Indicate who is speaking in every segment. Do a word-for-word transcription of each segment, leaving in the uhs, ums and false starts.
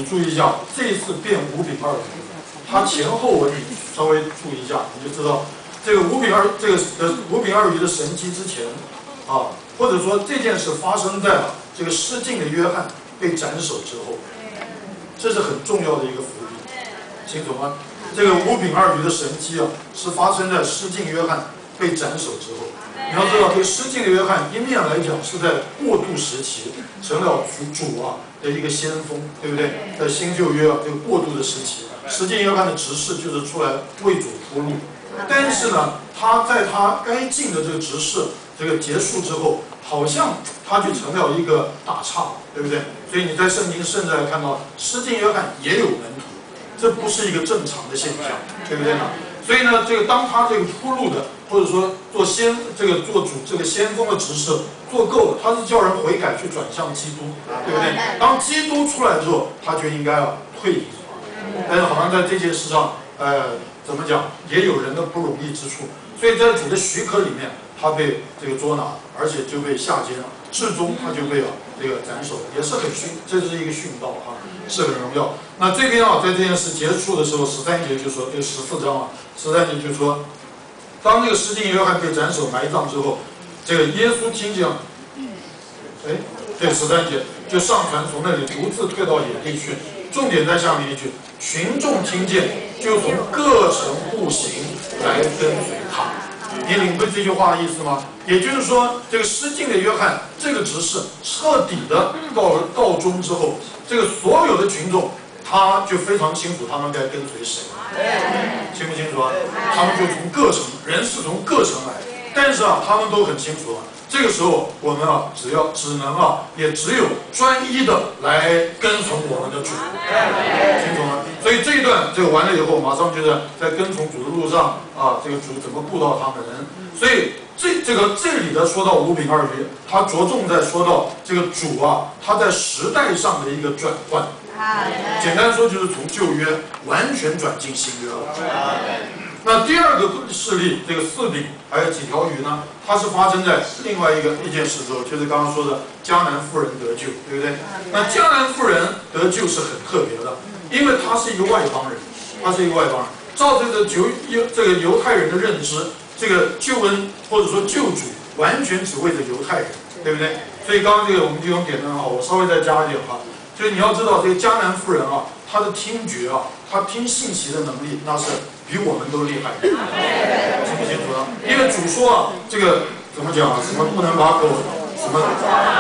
Speaker 1: 注意一下，这一次变五饼二鱼，它前后文你稍微注意一下，你就知道这个五饼二这个呃五饼二鱼的神迹之前啊，或者说这件事发生在了这个失敬的约翰被斩首之后，这是很重要的一个伏笔，清楚吗？这个五饼二鱼的神迹啊，是发生在失敬约翰被斩首之后。你要知道，这个失敬的约翰一面来讲是在过渡时期成了主主啊的一个先锋，对不对？在新旧约啊这个过渡的时期，失敬约翰的执事就是出来为主铺路。但是呢，他在他该尽的这个执事这个结束之后，好像他就成了一个打岔，对不对？所以你在圣经甚至还看到失敬约翰也有门徒，这不是一个正常的现象，对不对呢？所以呢，这个当他这个铺路的，或者说做先这个做主这个先锋的执事做够了，他是叫人悔改去转向基督，对不对？当基督出来之后，他就应该要退隐。但是好像在这件事上，呃，怎么讲，也有人的不容易之处。所以在主的许可里面，他被这个捉拿，而且就被下监了，至终他就被啊这个斩首，也是很殉，这是一个殉道哈、啊，是很荣耀。那这边啊，在这件事结束的时候，十三节就说，这十四章啊，十三节就说，当这个失敬约翰被斩首埋葬之后，这个耶稣听见，哎，对，十三节就上船从那里独自退到野地去。重点在下面一句，群众听见，就从各城步行来跟随他。你领会这句话的意思吗？也就是说，这个失敬的约翰这个执事彻底的告告终之后，这个所有的群众他就非常清楚他们该跟随谁，清不清楚啊？他们就从各城，人是从各城来，但是啊，他们都很清楚啊。这个时候，我们啊，只要只能啊，也只有专一的来跟从我们的主，清楚吗？所以这一段这个完了以后，马上就是在跟从主的路上啊，这个主怎么顾到他们。所以这这个这里的说到五饼二鱼，他着重在说到这个主啊，他在时代上的一个转换。简单说就是从旧约完全转进新约了。那第二个事例，这个四饼还有几条鱼呢？它是发生在另外一个一件事之后，就是刚刚说的迦南妇人得救，对不对？那迦南妇人得救是很特别的，因为她是一个外邦人，她是一个外邦人。照这个犹犹这个犹太人的认知，这个救恩或者说救主完全只为着犹太人，对不对？所以刚刚这个我们弟兄点的很好，我稍微再加一点哈。就是你要知道，这个迦南妇人啊，她的听觉啊，她听信息的能力那是比我们都厉害的，清不清楚啊？因为主说啊，这个怎么讲啊？什么不能把狗什么？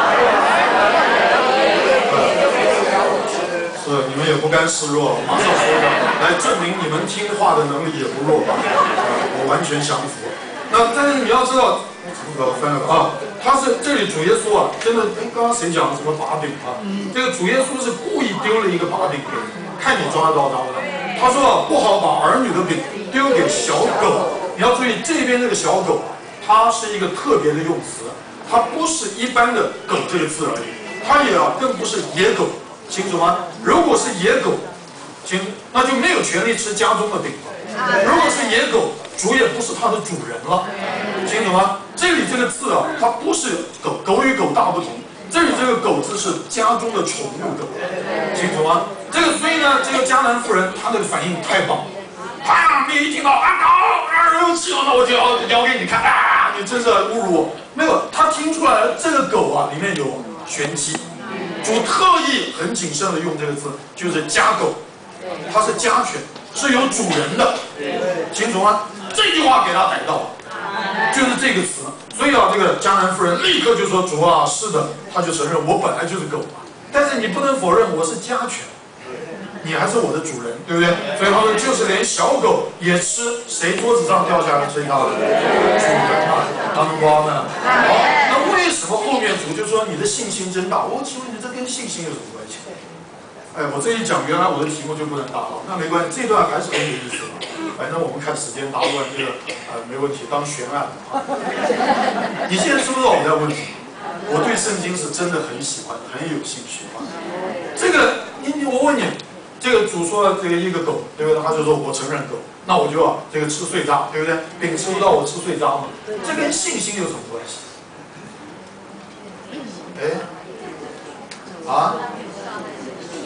Speaker 1: 是你们也不甘示弱，马上说的来证明你们听话的能力也不弱吧？我完全降服。那但是你要知道，怎么搞翻了啊？他是这里主耶稣啊，真的，哎，刚刚谁讲什么把柄啊？这个主耶稣是故意丢了一个把柄给你，看你抓得到他不？他说啊，不好把儿女的饼丢给小狗。你要注意这边这个小狗，它是一个特别的用词，它不是一般的狗这个字而已，它也啊更不是野狗，清楚吗？如果是野狗，清，那就没有权利吃家中的饼了。如果是野狗，主也不是它的主人了，清楚吗？这里这个字啊，它不是狗，狗与狗大不同。这里这个狗字是家中的宠物狗，清楚吗？这个所以呢，这个迦南妇人她的反应太棒，啪！你一听到啊狗啊有气了，那我就要咬给你看啊！你真是侮辱我！没有，他听出来了，这个狗啊里面有玄机。主特意很谨慎的用这个字，就是家狗，它是家犬，是有主人的，清楚吗？这句话给他逮到，就是这个词。所以啊，这个迦南妇人立刻就说：“主啊，是的。”他就承认我本来就是狗嘛，但是你不能否认我是家犬，你还是我的主人，对不对？所以他说，就是连小狗也吃谁桌子上掉下来谁它的主人啊，当官呢？好，那为什么后面主就说你的信心真大？我请问你这跟信心有什么关系？哎，我这一讲，原来我的题目就不能答了，那没关系，这段还是很有意思的。反正我们看时间，答不完这个呃没问题，当悬案啊。你现在知不知道我在问题？我对圣经是真的很喜欢，很有兴趣啊。这个你我问你，这个主说这个一个狗，对不对？他就说我承认狗，那我就啊这个吃碎渣，对不对？饼吃不到我吃碎渣嘛，这跟信心有什么关系？哎，啊？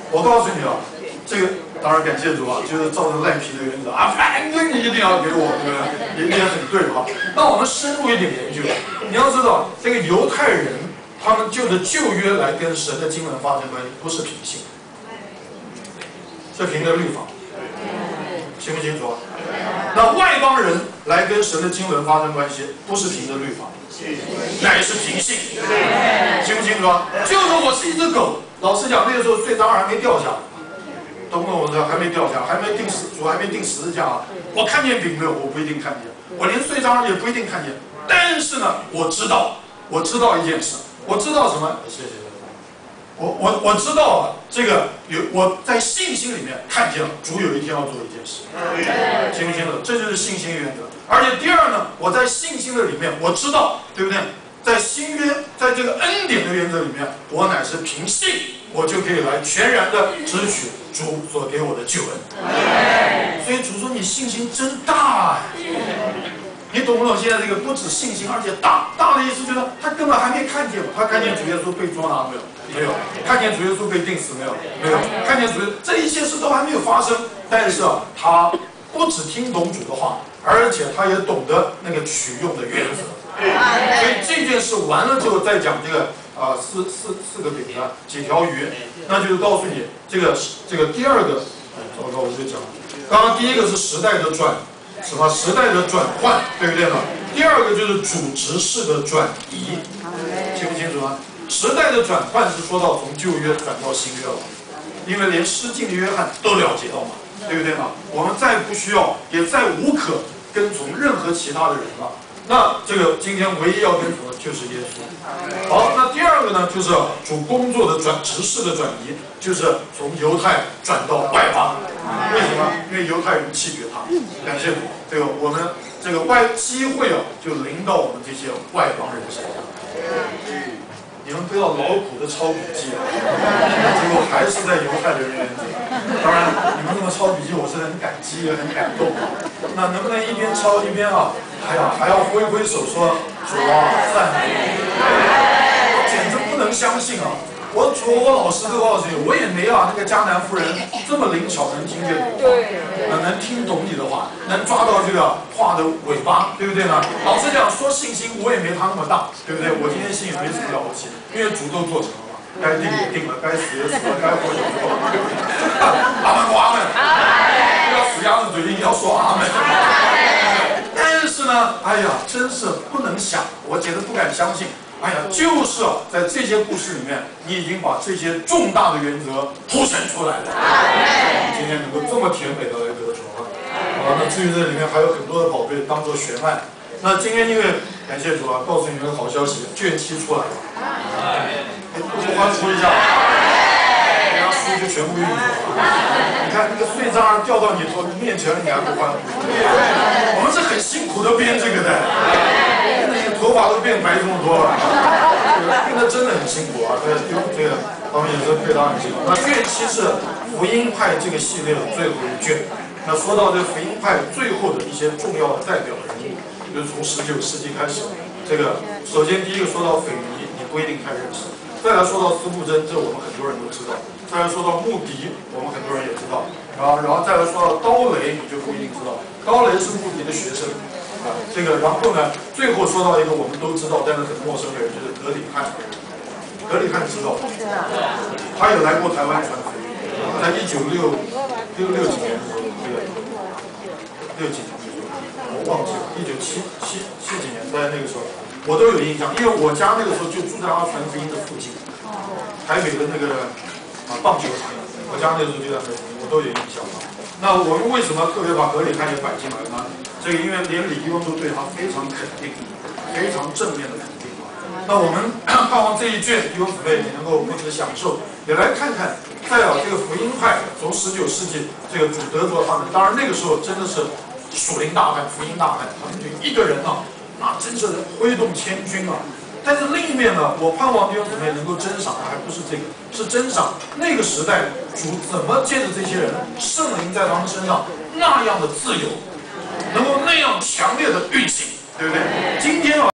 Speaker 1: 我告诉你啊，这个当然感谢主啊，就是照着赖皮的原则啊，反正你一定要给我，对不对？也也很对哈。那我们深入一点研究，你要知道，这个犹太人他们就着旧约来跟神的经纶发生关系，不是凭信，是凭着律法，清不清楚啊？那外邦人来跟神的经纶发生关系，不是凭着律法，乃是凭信，清不清楚啊？就是我是一只狗，老实讲，那个时候税章还没掉下来。懂不懂？我说还没掉下，还没定十，主还没定十字架啊！我看见饼没有？我不一定看见，我连税章也不一定看见。但是呢，我知道，我知道一件事，我知道什么？谢谢。我我我知道啊，这个有我在信心里面看见了，主有一天要做一件事，清不清楚？这就是信心原则。而且第二呢，我在信心的里面，我知道，对不对？在新约，在这个恩典的原则里面，我乃是凭信，我就可以来全然的支取主所给我的救恩。所以主说你信心真大，你懂不懂？现在这个不止信心，而且大大的意思就是他根本还没看见，他看见主耶稣被捉拿没有？没有。看见主耶稣被钉死没有？没有。看见主耶稣，这一切事都还没有发生，但是啊，他不只听懂主的话，而且他也懂得那个取用的原则。所以这件事完了之后，再讲这个啊、呃、四四四个饼啊，几条鱼，那就是告诉你这个这个第二个，糟糕，我就讲，刚刚第一个是时代的转什么时代的转换，对不对呢？第二个就是主职事的转移，清不清楚啊？时代的转换是说到从旧约转到新约了，因为连施浸的约翰都了解到嘛，对不对呢？我们再不需要，也再无可跟从任何其他的人了。那这个今天唯一要跟从的就是耶稣。好，那第二个呢，就是主工作的转职事的转移，就是从犹太转到外邦。为什么？因为犹太人弃绝他。感谢主，这个我们这个外机会啊，就临到我们这些外邦人身上。你们不要劳苦的抄笔记，结果还是在犹太的人原则。当然，你们这么抄笔记，我是很感激也很感动。那能不能一边抄一边啊，还要还要挥挥手说主啊赞美你？我简直不能相信啊！我主，我老实的告诉你，我也没啊那个迦南夫人这么灵巧，能听见你的话，能听懂你的话，能抓到这个话的尾巴，对不对呢？老实讲，说信心我也没他那么大，对不对？我今天信也没什么了不起，因为主都做成了嘛，该定也定了，该死也死了，该活也活了。阿门不阿门？不要死鸭子嘴硬，要说阿门。但是呢，哎呀，真是不能想，我简直不敢相信。哎呀，就是在这些故事里面，你已经把这些重大的原则凸显出来了。今天能够这么甜美的来得着啊！啊，那至于这里面还有很多的宝贝当做悬案。那今天因为感谢主啊，告诉你们个好消息，卷七出来了。哎，不欢呼一下，人家书就全部运走了。你看那个碎渣掉到你头面前，你还不欢呼？我们是很辛苦的编这个的。头发都变白这么多了，编的真的很辛苦啊！这个这个，他们也是配搭很辛苦。那卷七是福音派这个系列的最后一卷。那说到这个福音派最后的一些重要的代表人物，就是从十九世纪开始。这个首先第一个说到斐尼，你不一定太认识；再来说到司布真，这我们很多人都知道；再来说到穆迪，我们很多人也知道。然后然后再来说到高雷，你就不一定知道。高雷是穆迪的学生。啊，这个，然后呢，最后说到一个我们都知道，但是很陌生的人，就是格里汉。格里汉知道，他有来过台湾传福音，在一九六六六几年的时候，这个六几年的时候，我忘记了，一九七七七几年，在那个时候，我都有印象，因为我家那个时候就住在阿传福音的附近，台北的那个啊棒球场，我家那个时候就在那里，我都有印象。那我们为什么特别把格里汉也摆进来呢？这个因为连李弟兄都对他非常肯定，非常正面的肯定。那我们盼望这一卷弟兄姊妹你能够不止享受，也来看看，再有这个福音派从十九世纪这个主得着他们，当然那个时候真的是属灵大汉、福音大汉，他们就一个人啊，那真是挥动千军啊。但是另一面呢，我盼望弟兄姊妹能够珍赏的还不是这个，是珍赏那个时代主怎么借着这些人，圣灵在他们身上那样的自由，能够那样强烈的运行，对不对？今天啊。